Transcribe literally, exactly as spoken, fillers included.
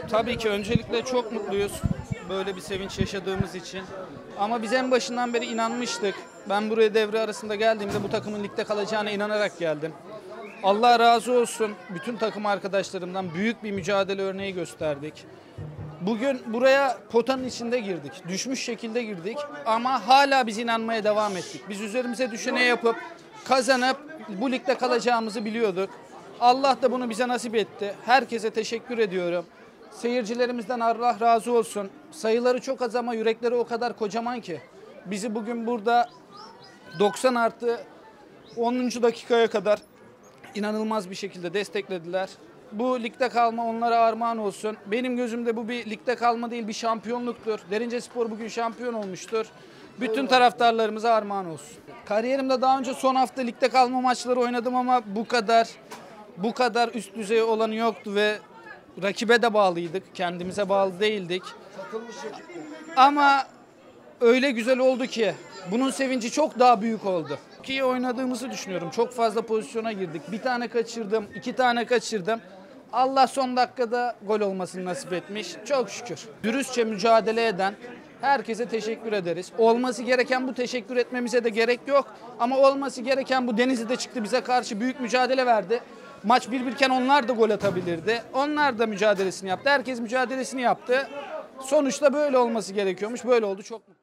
Tabii ki öncelikle çok mutluyuz böyle bir sevinç yaşadığımız için. Ama biz en başından beri inanmıştık. Ben buraya devre arasında geldiğimde bu takımın ligde kalacağına inanarak geldim. Allah razı olsun, bütün takım arkadaşlarımdan büyük bir mücadele örneği gösterdik. Bugün buraya potanın içinde girdik. Düşmüş şekilde girdik ama hala biz inanmaya devam ettik. Biz üzerimize düşeni yapıp kazanıp bu ligde kalacağımızı biliyorduk. Allah da bunu bize nasip etti. Herkese teşekkür ediyorum. Seyircilerimizden Allah razı olsun. Sayıları çok az ama yürekleri o kadar kocaman ki. Bizi bugün burada doksan artı onuncu dakikaya kadar inanılmaz bir şekilde desteklediler. Bu ligde kalma onlara armağan olsun. Benim gözümde bu bir ligde kalma değil, bir şampiyonluktur. Derince bugün şampiyon olmuştur. Bütün taraftarlarımıza armağan olsun. Kariyerimde daha önce son hafta ligde kalma maçları oynadım ama bu kadar bu kadar üst düzey olanı yoktu ve rakibe de bağlıydık. Kendimize bağlı değildik. Ama öyle güzel oldu ki bunun sevinci çok daha büyük oldu. Çok iyi oynadığımızı düşünüyorum. Çok fazla pozisyona girdik. Bir tane kaçırdım, iki tane kaçırdım. Allah son dakikada gol olmasını nasip etmiş. Çok şükür. Dürüstçe mücadele eden herkese teşekkür ederiz. Olması gereken bu, teşekkür etmemize de gerek yok. Ama olması gereken bu. Denizli'de çıktı, bize karşı büyük mücadele verdi. Maç bir birken onlar da gol atabilirdi. Onlar da mücadelesini yaptı. Herkes mücadelesini yaptı. Sonuçta böyle olması gerekiyormuş. Böyle oldu. Çok mutluyum.